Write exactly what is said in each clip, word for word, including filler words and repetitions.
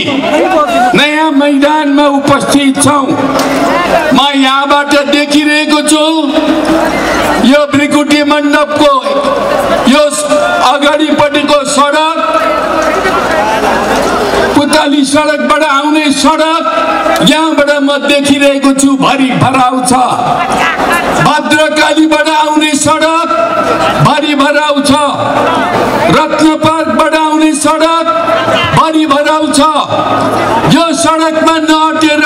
नयाँ मैदानमा उपस्थित छौं। म यहाँबाट देखिरहेको छु यो भृकुटी मण्डपको यो अगाडिपट्टिको सडक, पुतली सडकबाट आउने सडक, यहाँबाट म देखिरहेको छु भरि भराउ छ। भद्रकालीबाट आउने सडक भरि भराउ छ। रत्न पार्कबाट आउने सडक भरि भराउ छ। यो सडकमा नअटेर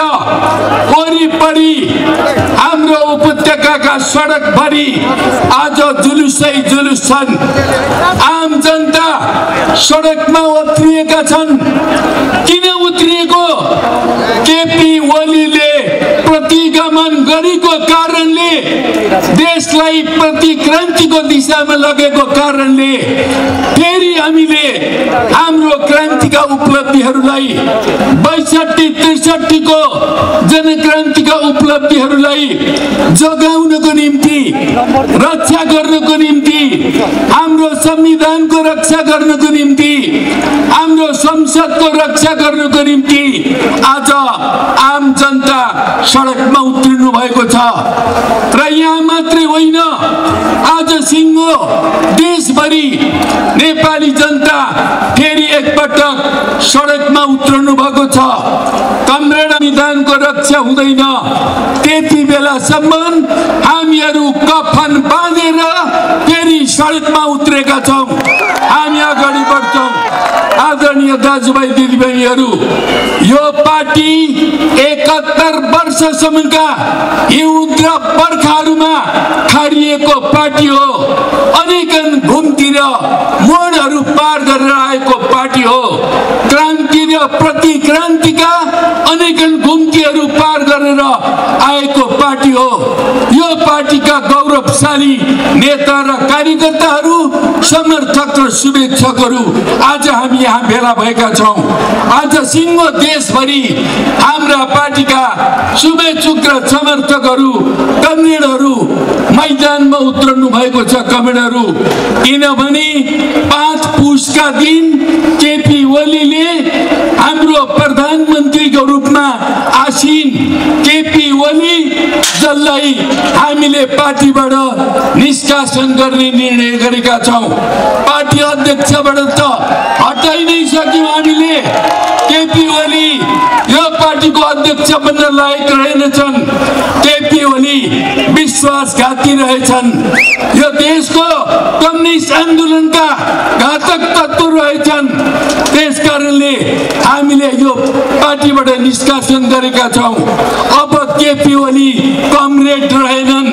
वरिपरि हाम्रो उपत्यकाका सडकभरि आज जुलुसै जुलुस छन्। आम जनता सडकमा उत्रिएका छन्। किन उत्रिएको? केपी ओलीले प्रतिगमन गरेको कारणले, देशलाई प्रतिक्रान्तिको दिशामा लगेको कारणले फेरि हामीले हाम्रो क्रान्तिका उपलब्धिहरूलाई, बैसठी त्रिसठी को जनक्रान्तिका उपलब्धिहरूलाई जोगाउनको निम्ति, रक्षा गर्नको निम्ति, हाम्रो संविधानको रक्षा गर्नको निम्ति, हाम्रो संसदको रक्षा गर्नको निम्ति आज आम जनता सडकमा उत्रिनु भएको छ। र यहाँ मात्रै होइन, आज सिङ्गो देशभरि नेपाली जनता फेरि एकपटक सडकमा उत्रनु भएको छ। कमरेड संविधानको रक्षा हुँदैन त्यति बेलासम्म हामीहरू कफन बाँधेर फेरि सडकमा उत्रेका छौं। हामी अगाडि बढ्छौं। आदरणीय दाजुभाइ दिदीबहिनीहरू, यो पार्टी एकहत्तर वर्षसम्मका हिउँद र बर्खाहरूमा खारिएको पार्टी हो। अनेकन घुम्ती र मोडहरू पार गरेर आएको पार्टी हो। क्रान्ति र प्रतिक्रान्तिका अनेकन घुम्तीहरू पार गरेर आएको पार्टी हो। यो पार्टीका गौरवशाली नेता र कार्यकर्ताहरू, समर्थक र शुभेच्छकहरू आज हामी यहाँ भेला भएका छौं। आज सिङ्गो देशभरि हाम्रा पार्टीका शुभेच्छुक र समर्थकहरू, कमरेडहरू मैदानमा उत्रनु भएको छ। कमरेडहरू, किनभने पाँच पुसका दिन केपी ओलीले हाम्रो प्रधानमन्त्रीको रूपमा आसीन केपी ओली जसलाई हामीले पार्टीबाट निष्कासन गर्ने निर्णय गरेका छौं। पार्टी अध्यक्षबाट त हटाइ नै सक्यौं हामीले। केपी ओली यो पार्टीको अध्यक्ष बन्न लायक रहेनछन्। केपी ओली विश्वासघाती रहेछन्। यो देशको कम्युनिस्ट आन्दोलनका घातक तत्त्व रहेछन्। त्यसकारणले हामीले यो पार्टीबाट निष्कासन गरेका छौं। अब केपी ओली कमरेड रहेनन्।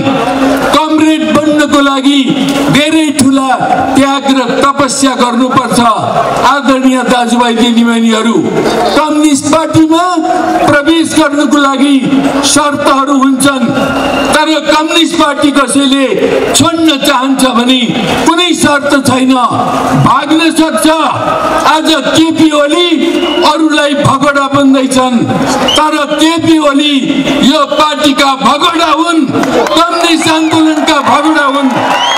कमरेड बन्नको लागि धेरै ठूला त्याग र तपस्या गर्नुपर्छ। आदरणीय दाजुभाइ दिदीबहिनीहरू, कम्युनिस्ट पार्टीमा प्रवेश गर्नको लागि शर्तहरू हुन्छन्। तर कम्युनिस्ट पार्टी कसैले छोड्न चाहन्छ भने कुनै शर्त छैन, भाग्न सक्छ। आज केपी ओली अरूलाई भगोडा बन्दैछन्, तर केपी ओली यो पार्टीका भगोडा हुन्, कम्युनिस्ट आन्दोलनका भगोडा हुन्।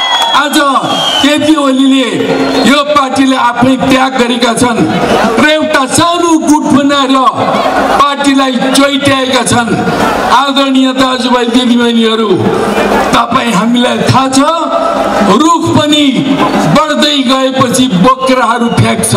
आज केपी ओलीले यो पार्टीले आफै त्याग गरेका छन् र एउटा सानो गुट बनाएर पार्टीलाई चोइट्याएका छन्। आदरणीय दाजुभाइ दिदीबहिनीहरू, तपाईँ हामीलाई थाहा छ, रुख पनि बढ्दै गएपछि बोक्राहरू फ्याँक्छ,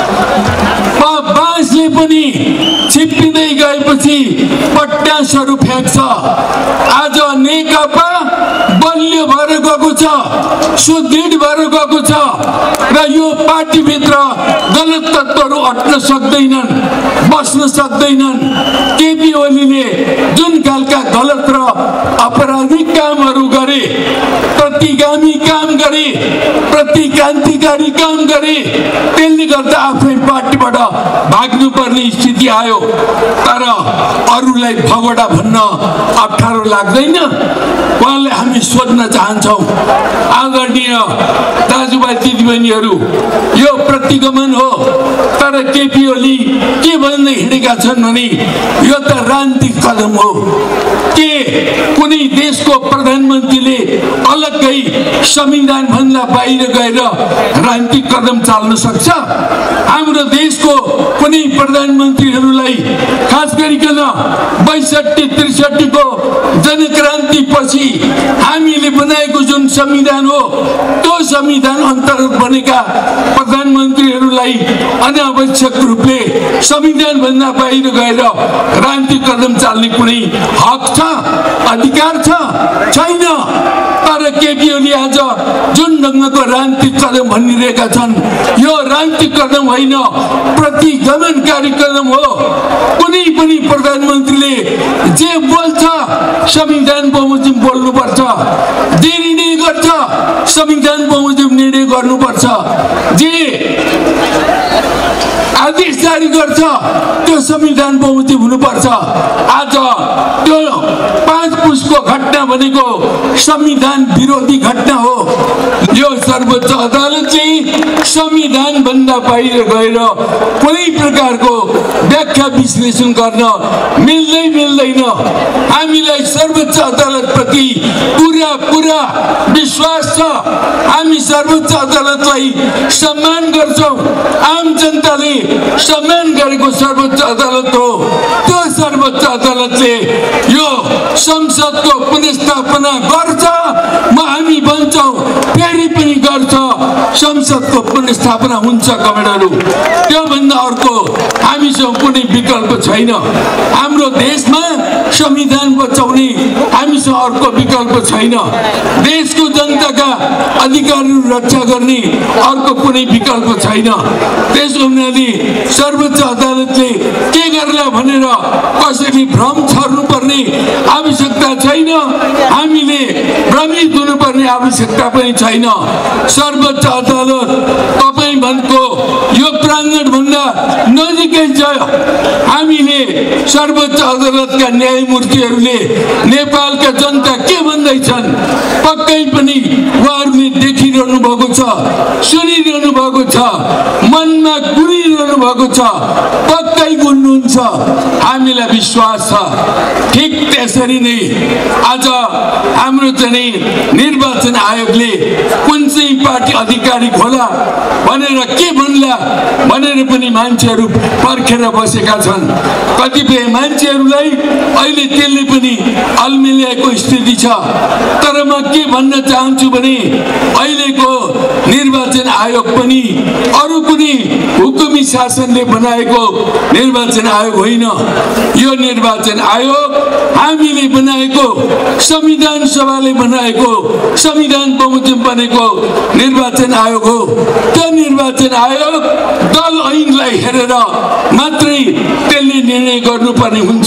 बाँसले पनि छिप्पिँदै गएपछि पट्यासहरू फ्याँक्छ। आज नेकपा बलियो भएर गएको छ, सुदृढ भएर गएको छ र यो पार्टीभित्र गलत तत्त्वहरू अट्न सक्दैनन्, बस्न सक्दैनन्। केपी ओलीले जुन खालका गलत र अपराधिक कामहरू गरे, प्रतिगामी काम गरे, प्रतिक्रान्तिकारी काम गरे, त्यसले गर्दा आफै पार्टीबाट भाग्नुपर्ने स्थिति आयो। तर अरूलाई भगोडा भन्न अप्ठ्यारो लाग्दैन? उहाँलाई हामी सोध्न चाहन्छौँ। आदरणीय दाजुभाइ दिदीबहिनीहरू, यो प्रतिगमन हो। तर केपी ओली के भन्दै हिँडेका छन् भने यो त राजनीतिक कदम हो। के कुनै देशको प्रधानमन्त्रीले अलग्गै संविधान भन्दा बाहिर गएर राजनीतिक कदम चाल्न सक्छ? हाम्रो देशको कुनै यही प्रधानमन्त्रीहरूलाई खास गरिकन बैसठी त्रिसठी को जनक्रान्ति पछि हामीले बनाएको जुन संविधान हो त्यो संविधान अन्तर्गत बनेका प्रधानमन्त्रीहरूलाई अनावश्यक रूपले संविधान भन्दा बाहिर गएर राजनीतिक कदम चाल्ने कुनै हक छ, अधिकार छ? छैन। तर केपी ओली आज जुन ढङ्गको राजनीतिक कदम भनिरहेका छन् यो राजनीतिक कदम होइन, प्रतिगमनकारी कदम हो। कुनै पनि प्रधानमन्त्रीले जे बोल्छ संविधान बमोजिम बोल्नुपर्छ, जे निर्णय गर्छ संविधान बमोजिम निर्णय गर्नुपर्छ, जे आदेश जारी गर्छ त्यो संविधान बमोजिम हुनुपर्छ। आज त्यो पाँच पुसको घटना भनेको संविधान विरोधी घटना हो। यो सर्वोच्च अदालतले संविधान भन्दा बाहिर गएर कुनै प्रकारको व्याख्या विश्लेषण गर्न मिल्दै मिल्दैन। हामीलाई सर्वोच्च अदालत प्रति पुरा पुरा विश्वास छ। हामी सर्वोच्च अदालतलाई सम्मान गर्छौं। आम जनताले सम्मान गरेको सर्वोच्च अदालत हो। त्यो सर्वोच्च अदालतले यो संसदको पुनर्स्थापना गर्छ, म हामी भन्छौं फेरि पनि गर्छ, संसदको पुनर्स्थापना हुन्छ कमेडहरू। त्योभन्दा अर्को हामीसँग कुनै विकल्प छैन। हाम्रो देशमा संविधान बचाउने हामीसँग अर्को विकल्प छैन। देशको जनताका अधिकारहरू रक्षा गर्ने अर्को कुनै विकल्प छैन। त्यसो हुनाले सर्वोच्च अदालतले के गर्ला भनेर कसैले भ्रम छर्नुपर्ने आवश्यकता छैन। हामीले भ्रमित हुनुपर्ने आवश्यकता पनि छैन। सर्वोच्च अदालत तपाईँ भनेको यो प्राङ्गण भन्दा नजिकै छ। हामीले सर्वोच्च अदालतका न्यायमूर्तिहरूले नेपालका जनता के भन्दैछन् पक्कै पनि उहाँहरूले देखिरहनु भएको छ, सुनिरहनु भएको छ, मनमा गुनिरहनु भएको छ, पक्कै गुन्नुहुन्छ। हामीलाई विश्वास छ। ठिक त्यसरी नै आज हाम्रो चाहिँ निर्वाचन आयोगले कुन चाहिँ पार्टी आधिकारिक होला भनेर के भन्ला भनेर पनि मान्छेहरू पर्खेर बसेका छन्। कतिपय मान्छेहरूलाई अहिले त्यसले पनि अल्मिल्याएको स्थिति छ। तर म के भन्न चाहन्छु भने अहिलेको निर्वाचन आयोग पनि अरू कुनै हुकुमी शासनले बनाएको निर्वाचन आयोग होइन। यो निर्वाचन आयोग हामीले बनाएको, संविधान सभाले बनाएको, संविधान बमोजिम बनेको निर्वाचन आयोग हो। त्यो निर्वाचन आयोग दल ऐनलाई हेरेर मात्रै त्यसले निर्णय गर्नुपर्ने हुन्छ।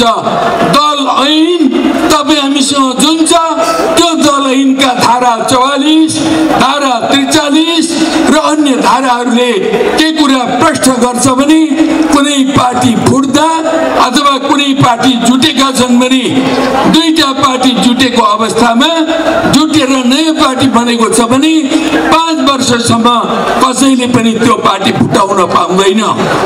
दल ऐन तपाईँ हामीसँग जुन छ त्यो दल ऐनका धारा चौवालिस, धारा त्रिचालिस र अन्य धाराहरूले के कुरा प्रश्न गर्छ भने कुनै पार्टी फुट्दा अथवा कुनै पार्टी जुटेका छन् भने दुईटा पार्टी जुटेको अवस्थामा जुटेर नयाँ पार्टी बनेको छ भने पाँच वर्षसम्म कसैले पनि त्यो पार्टी फुटाउन पाउँदैन।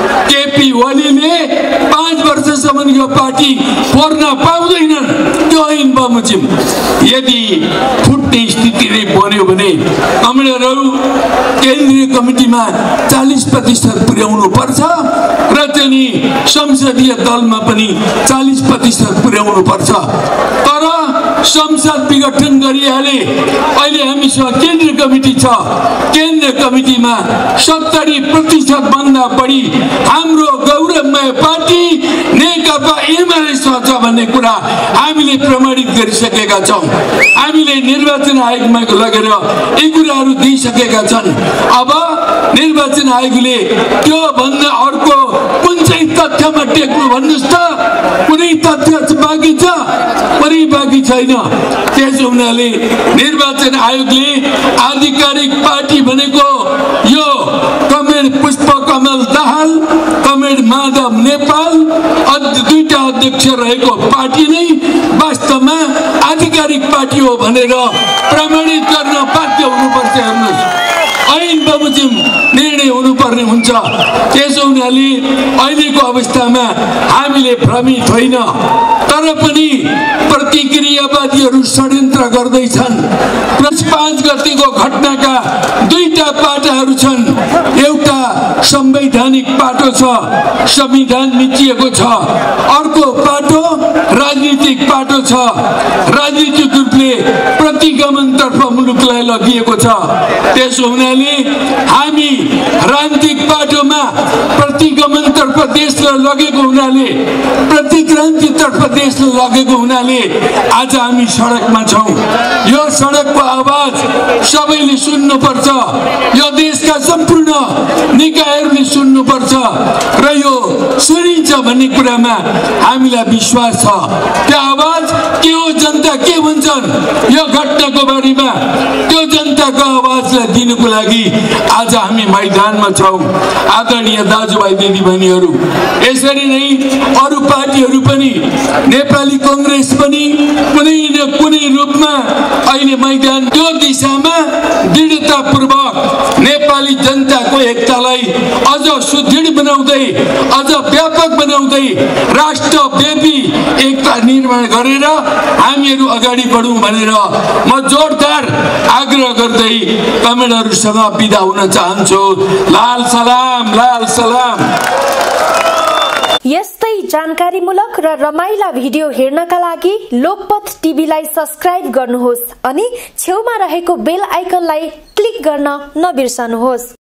केपी ओलीले पाँच वर्षसम्म यो पार्टी फोर्न पाउँदैनन्। त्यो ऐन बमोजिम यदि फुट्ने स्थिति नै बन्यो भने कमरेडहरू केन्द्रीय कमिटीमा चालीस प्रतिशत पुर्याउनु पर्छ र चाहिँ संसदीय दलमा पनि चालीस प्रतिशत पुर्याउनु पर्छ। तर संसद विघटन गरिहाले। अहिले हामीसँग केन्द्रीय कमिटी छ। केन्द्रीय कमिटीमा सत्तरी प्रतिशत भन्दा बढी हाम्रो गौरवमय पार्टी नेकपा एमाले छ भन्ने कुरा हामीले प्रमाणित गरिसकेका छौँ। हामीले निर्वाचन आयोगमा लगेर यी कुराहरू दिइसकेका छन्। अब निर्वाचन आयोगले त्यो भन्दा अर्को कुन चाहिँ तथ्यमा टेक्नु भन्नुहोस् त? कुनै तथ्य बाँकी छ? कुनै बाँकी छैन। त्यसो हुनाले निर्वाचन आयोगले आधिकारिक पार्टी भनेको यो कमेड पुष्पकमल दाहाल, कमेड माधव नेपाल दुईटा अध्यक्ष रहेको पार्टी नै वास्तवमा आधिकारिक पार्टी हो भनेर प्रमाणित गर्न बाध्य हुनुपर्छ। हेर्नुहोस्, ऐन बमोजिम निर्णय हुनुपर्ने हुन्छ। त्यसो हुनाले अहिलेको अवस्थामा हामीले भ्रमित होइन। तर पनि प्रतिक्रियावादीहरू षड्यन्त्र गर्दैछन्। पाँच गतिको घटनाका दुईटा पाटाहरू छन्। एउटा संवैधानिक पाटो छ, संविधान मिचिएको छ। अर्को पाटो राजनीतिक पाटो छ। राजनीतिक रूपले प्रतिगमनतर्फ मुलुकलाई लगिएको छ। त्यसो हुनाले हामी राजनीतिक पाटोमा प्रतिगमनतर्फ देशलाई लगेको हुनाले, प्रतिक्रान्तितर्फ देशलाई लगेको हुनाले आज हामी सडकमा छौँ। यो सडकको आवाज सबैले सुन्नुपर्छ। यो देशका सम्पूर्ण निकायहरूले सुन्नुपर्छ र यो सुनिन्छ भन्ने कुरामा हामीलाई विश्वास छ। त्यो आवाज के हो, जनता के भन्छन् यो घटनाको बारेमा, त्यो जनताको आवाजलाई दिनुको लागि आज हामी मैदानमा छौँ। आदरणीय दाजुभाइ दिदीबहिनीहरू, यसरी नै अरू पार्टीहरू पनि, नेपाली कांग्रेस पनि कुनै न कुनै रूपमा अहिले मैदान त्यो दिशामा दृढतापूर्वक नेपाली जनताको एकतालाई अझ सुदृढ बनाउँदै, अझ व्यापक बनाउँदै राष्ट्रव्यापी एकता निर्माण गरेर हामीहरू अगाडि बढौँ भनेर म जोरदार आग्रह गर्दै कमेन्टहरूसँग बिदा हुन चाहन्छु। लाल सलाम, लाल सलाम। यस्तै जानकारीमूलक र रमाइला भिडियो हेर्नका लागि लोकपथ टिभीलाई सब्स्क्राइब गर्नुहोस् अनि छेउमा रहेको बेल आइकनलाई क्लिक गर्न नबिर्सनुहोस्।